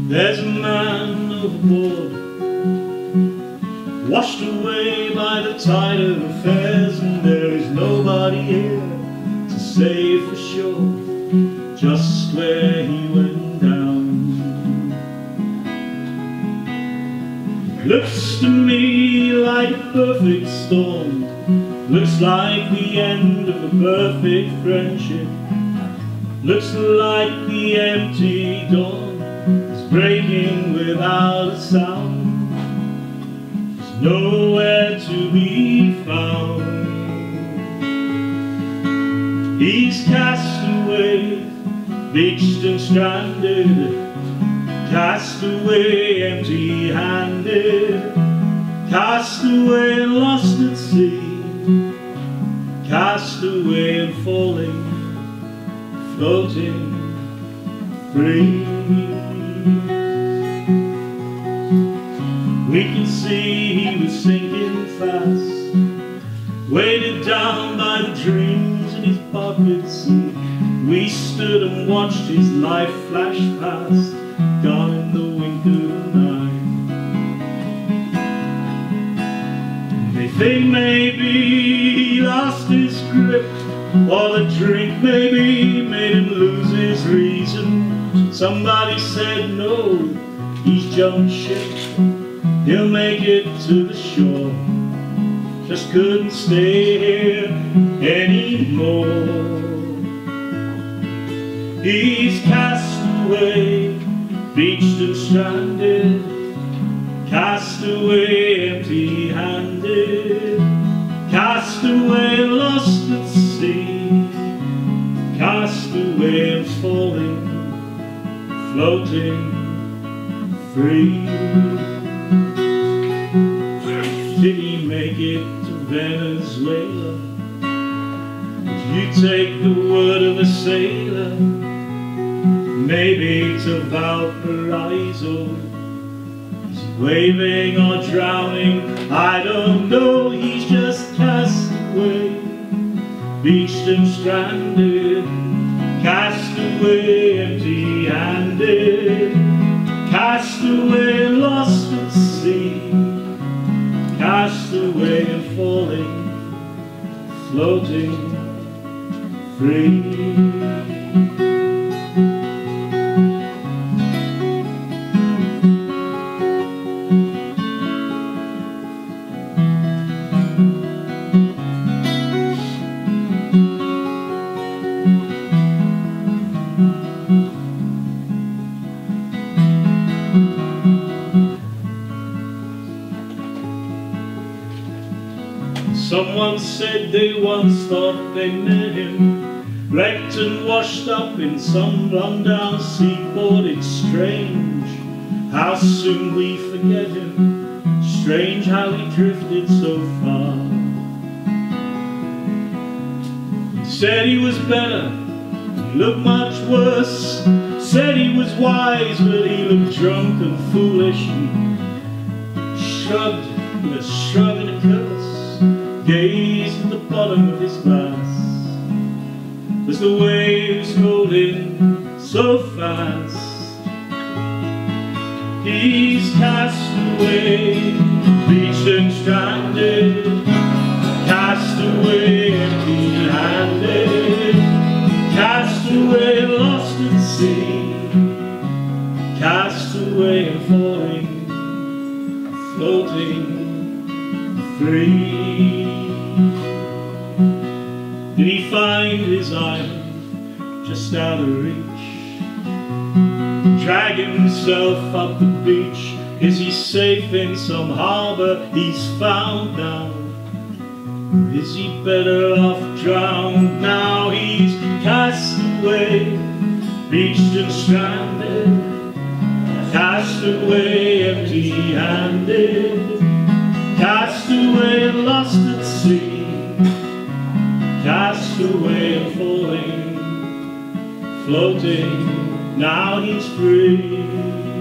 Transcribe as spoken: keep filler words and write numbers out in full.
There's a man overboard, washed away by the tide of affairs, and there is nobody here to say for sure just where he went down. Looks to me like a perfect storm, looks like the end of a perfect friendship, looks like the empty dawn is breaking without a sound. There's nowhere to be found. He's cast away, beached and stranded, cast away empty-handed, cast away and lost at sea, cast away and falling, floating free. We can see he was sinking fast, weighted down by the dreams in his pockets, and we stood and watched his life flash past, gone in the wink of an eye. They think maybe he lost his grip, or the drink maybe made him lose his reason. Somebody said no, he's jumped ship, he'll make it to the shore, just couldn't stay here anymore. He's cast away, beached and stranded, cast away empty-handed, cast away and lost at sea, cast away and falling, floating free. Did he make it to Venezuela? Did you take the word of a sailor? Maybe to Valparaiso? Is he waving or drowning? I don't know, he's just cast away, beached and stranded, cast away empty-handed, cast away and lost at sea, cast away and falling, floating free. Someone said they once thought they met him, wrecked and washed up in some run-down seaport. It's strange how soon we forget him, strange how he drifted so far. He said he was better, he looked much worse, said he was wise, but he looked drunk and foolish, and shrugged with a shrug and a curse, gazed at the bottom of his glass as the waves rolled in so fast. He's cast away, beached and stranded, cast away empty-handed, cast away lost at sea, cast away and falling, floating free. Did he find his island just out of reach, drag himself up the beach? Is he safe in some harbor he's found now, or is he better off drowned now? He's cast away, beached and stranded, cast away empty-handed, cast away and lost at sea, cast away and falling, floating, now he's free.